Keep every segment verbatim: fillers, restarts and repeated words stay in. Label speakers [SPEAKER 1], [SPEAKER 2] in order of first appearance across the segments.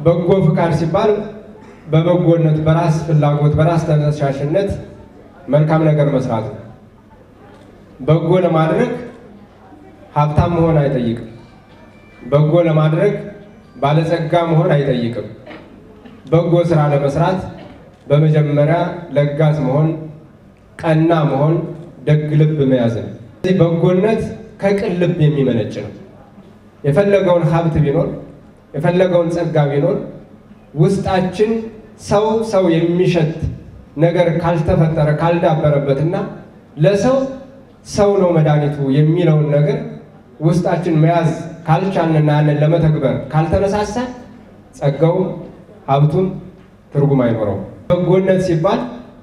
[SPEAKER 1] በጎ ፍቃድ ሲባል በበጎነት በራስ ፍላጎት በራስ ተነሳሽነት መልካም ነገር መስራት ነው። በጎ ለማድረግ ሀብታም መሆን አይጠይቅም። በጎ ለማድረግ ባለጸጋ መሆን አይጠይቅም። በጎ ስራ ለመስራት በመጀመሪያ ለጋስ መሆን፣ ቀና መሆን፣ ደግ ልብ መያዝ ነው። ስለዚህ በጎነት ከቅን ልብ የሚመነጭ ነው። የፈለገውን ሀብት ቢኖር የፈለገውን ጸጋ ቢኖር ውስጣችን ሰው ሰው የሚሸት ነገር ካልተፈጠረ ካልዳበረበትና ለሰው ሰው ነው መድኃኒቱ የሚለውን ነገር ውስጣችን መያዝ ካልቻልንና ያንን ለመተግበር ካልተነሳሳ ጸጋው ሀብቱም ትርጉም አይኖረው። በጎነት ሲባል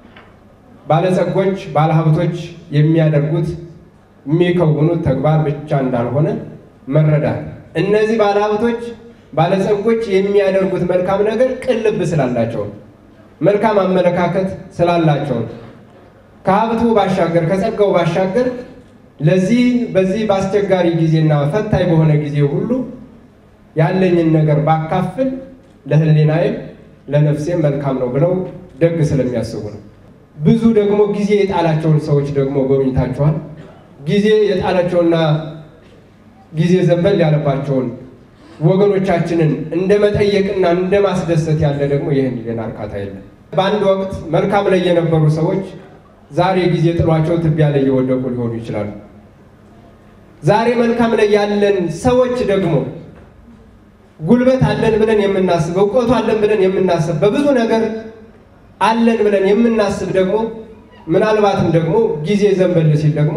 [SPEAKER 1] ባለጸጎች ባለሀብቶች የሚያደርጉት የሚከውኑት ተግባር ብቻ እንዳልሆነ መረዳት። እነዚህ ባለሀብቶች ባለጸጎች የሚያደርጉት መልካም ነገር ቅን ልብ ስላላቸው መልካም አመለካከት ስላላቸው ከሀብቱ ባሻገር ከጸጋው ባሻገር ለዚህ በዚህ ባስቸጋሪ ጊዜና ፈታኝ በሆነ ጊዜ ሁሉ ያለኝን ነገር ባካፍል ለህሊናዬ ለነፍሴ መልካም ነው ብለው ደግ ስለሚያስቡ ነው። ብዙ ደግሞ ጊዜ የጣላቸውን ሰዎች ደግሞ ጎብኝታቸዋል። ጊዜ የጣላቸውና ጊዜ ዘንበል ያለባቸውን ወገኖቻችንን እንደመጠየቅና እንደማስደሰት ያለ ደግሞ ይሄን ይገና አርካታ የለም። በአንድ ወቅት መልካም ላይ የነበሩ ሰዎች ዛሬ ጊዜ ጥሏቸው ትቢያ ላይ የወደቁ ሊሆኑ ይችላሉ። ዛሬ መልካም ላይ ያለን ሰዎች ደግሞ ጉልበት አለን ብለን የምናስብ እውቀቱ አለን ብለን የምናስብ በብዙ ነገር አለን ብለን የምናስብ ደግሞ ምናልባትም ደግሞ ጊዜ ዘንበል ሲል ደግሞ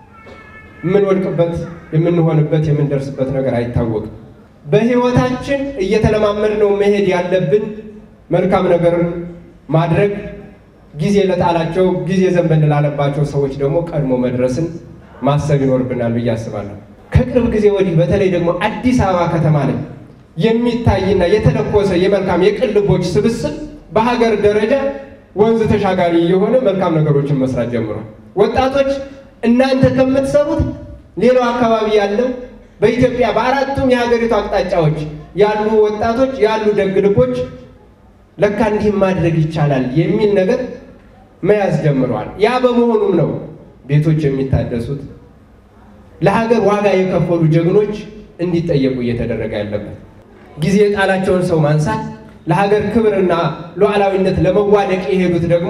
[SPEAKER 1] ምን ወድቅበት የምንሆንበት የምንደርስበት ነገር አይታወቅም። በህይወታችን እየተለማመድነው መሄድ ያለብን መልካም ነገር ማድረግ ጊዜ ለጣላቸው ጊዜ ዘንበል ላለባቸው ሰዎች ደግሞ ቀድሞ መድረስን ማሰብ ይኖርብናል ብዬ አስባለሁ። ከቅርብ ጊዜ ወዲህ በተለይ ደግሞ አዲስ አበባ ከተማ ላይ የሚታይና የተለኮሰ የመልካም የቅን ልቦች ስብስብ በሀገር ደረጃ ወንዝ ተሻጋሪ የሆነ መልካም ነገሮችን መስራት ጀምሯል። ወጣቶች እናንተ ከምትሰሩት ሌላው አካባቢ ያለው በኢትዮጵያ በአራቱም የሀገሪቱ አቅጣጫዎች ያሉ ወጣቶች ያሉ ደግ ልቦች ለካ እንዲህ ማድረግ ይቻላል የሚል ነገር መያዝ ጀምረዋል። ያ በመሆኑም ነው ቤቶች የሚታደሱት ለሀገር ዋጋ የከፈሉ ጀግኖች እንዲጠየቁ እየተደረገ ያለበት። ጊዜ ጣላቸውን ሰው ማንሳት ለሀገር ክብርና ሉዓላዊነት ለመዋደቅ የሄዱት ደግሞ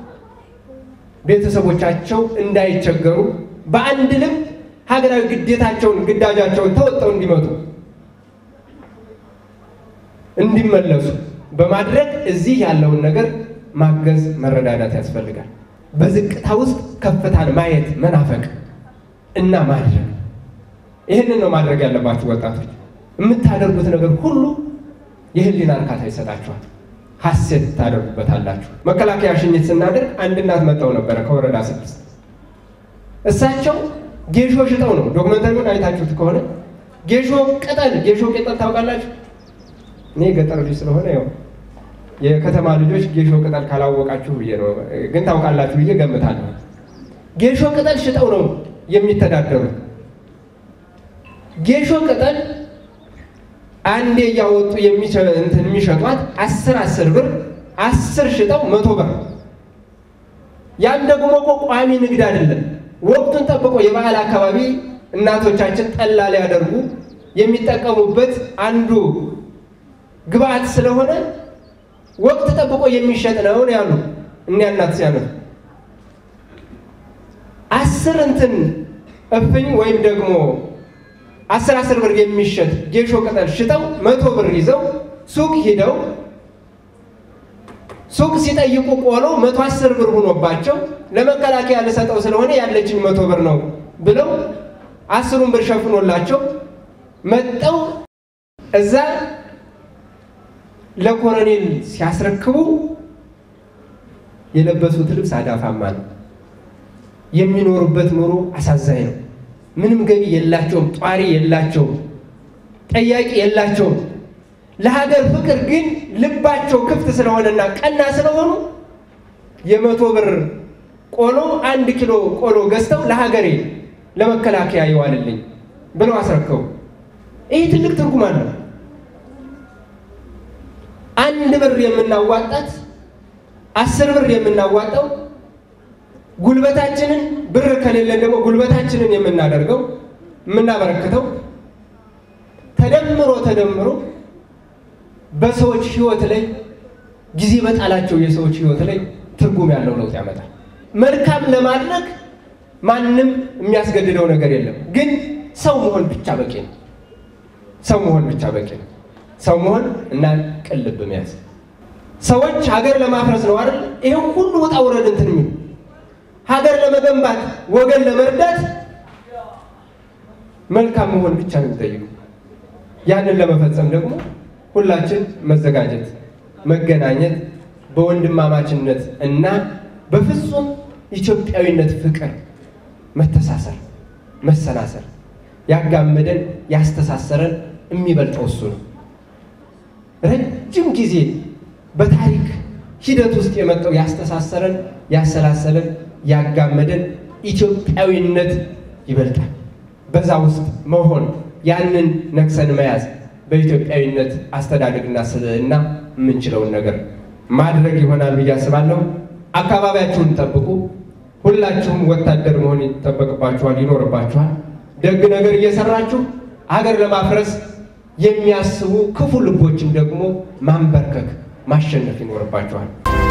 [SPEAKER 1] ቤተሰቦቻቸው እንዳይቸገሩ በአንድ ልብ ሀገራዊ ግዴታቸውን ግዳጃቸውን ተወጣው እንዲመጡ እንዲመለሱ በማድረግ እዚህ ያለውን ነገር ማገዝ መረዳዳት ያስፈልጋል። በዝቅታ ውስጥ ከፍታን ማየት መናፈቅ እና ማድረግ ይሄንን ነው ማድረግ ያለባችሁ ወጣቶች። የምታደርጉት ነገር ሁሉ የህሊና እርካታ ይሰጣችኋል፣ ሐሴት ታደርጉበታላችሁ። መከላከያ ሽኝት ስናደርግ አንድ እናት መጣው ነበር ከወረዳ ስድስት። እሳቸው ጌሾ ሽጠው ነው ዶክመንተሪውን አይታችሁት ከሆነ ጌሾ ቅጠል ጌሾ ቅጠል ታውቃላችሁ? እኔ ገጠር ልጅ ስለሆነ ያው የከተማ ልጆች ጌሾ ቅጠል ካላወቃችሁ ብዬ ነው፣ ግን ታውቃላችሁ ብዬ ገምታለሁ። ጌሾ ቅጠል ሽጠው ነው የሚተዳደሩት። ጌሾ ቅጠል አንዴ ያወጡ የሚሸጧት አስር አስር ብር አስር ሽጠው መቶ ብር። ያን ደግሞ ቋሚ ንግድ አይደለም። ወቅቱን ጠብቆ የበዓል አካባቢ እናቶቻችን ጠላ ሊያደርጉ የሚጠቀሙበት አንዱ ግብአት ስለሆነ ወቅት ጠብቆ የሚሸጥ ነው ያሉ እኛ እናት ሲያነሱ አስር እንትን እፍኝ ወይም ደግሞ አስር አስር ብር የሚሸጥ ጌሾ ቅጠል ሽጠው መቶ ብር ይዘው ሱቅ ሄደው ሱቅ ሲጠይቁ ቆሎ መቶ አስር ብር ሆኖባቸው ለመከላከያ ለሰጠው ስለሆነ ያለችኝ መቶ ብር ነው ብለው አስሩን ብር ሸፍኖላቸው መጣው እዛ ለኮሎኔል ሲያስረክቡ የለበሱት ልብስ አዳፋማ ነው። የሚኖሩበት ኑሮ አሳዛኝ ነው። ምንም ገቢ የላቸውም፣ ጧሪ የላቸውም፣ ጠያቂ የላቸውም። ለሀገር ፍቅር ግን ልባቸው ክፍት ስለሆነና ቀና ስለሆኑ የመቶ ብር ቆሎ አንድ ኪሎ ቆሎ ገዝተው ለሀገሬ ለመከላከያ ይዋልልኝ ብለው አስረከቡ። ይሄ ትልቅ ትርጉም አለው። አንድ ብር የምናዋጣት አስር ብር የምናዋጣው ጉልበታችንን ብር ከሌለን ደግሞ ጉልበታችንን የምናደርገው የምናበረክተው ተደምሮ ተደምሮ በሰዎች ህይወት ላይ ጊዜ በጣላቸው የሰዎች ህይወት ላይ ትርጉም ያለው ለውጥ ያመጣል። መልካም ለማድረግ ማንንም የሚያስገድደው ነገር የለም። ግን ሰው መሆን ብቻ በቂ ነው። ሰው መሆን ብቻ በቂ ነው። ሰው መሆን እና ቅልብ መያዝ። ሰዎች ሀገር ለማፍረስ ነው አይደል? ይሄው ሁሉ ወጣ ወረድ እንትን የሚሉ ሀገር ለመገንባት ወገን ለመርዳት መልካም መሆን ብቻ ነው የሚጠይቀው። ያንን ለመፈጸም ደግሞ ሁላችን መዘጋጀት፣ መገናኘት በወንድማማችነት እና በፍጹም ኢትዮጵያዊነት ፍቅር መተሳሰር፣ መሰናሰር ያጋመደን ያስተሳሰረን የሚበልጠው እሱ ነው። ረጅም ጊዜ በታሪክ ሂደት ውስጥ የመጣው ያስተሳሰረን ያሰላሰለን ያጋመደን ኢትዮጵያዊነት ይበልጣል። በዛ ውስጥ መሆን ያንን ነክሰን መያዝ በኢትዮጵያዊነት አስተዳደግና ስልና የምንችለውን ነገር ማድረግ ይሆናል ብዬ አስባለሁ። አካባቢያችሁን ጠብቁ። ሁላችሁም ወታደር መሆን ይጠበቅባችኋል፣ ይኖርባችኋል። ደግ ነገር እየሰራችሁ ሀገር ለማፍረስ የሚያስቡ ክፉ ልቦችን ደግሞ ማንበርከክ ማሸነፍ ይኖርባችኋል።